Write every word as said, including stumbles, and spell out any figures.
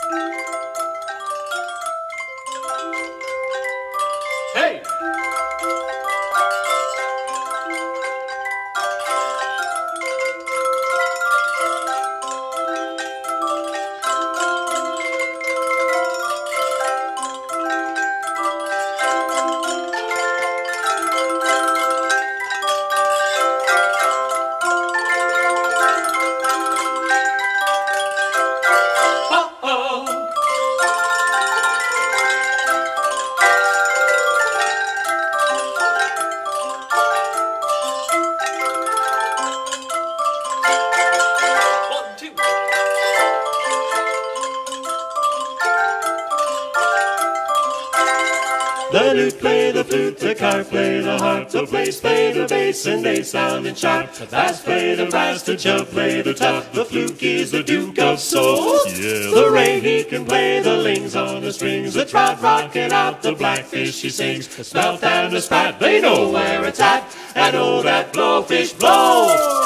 Hey! The lute play the flute, the carp play the harp, the bass play the bass, and they sounding sharp. The bass play the brass, the chub play the tub, the fluke is the Duke of Soul. Yeah. The ray he can play the lings on the strings, the trout rocking out, the blackfish he sings. The smelt and the sprat, they know where it's at, and oh that blowfish blows.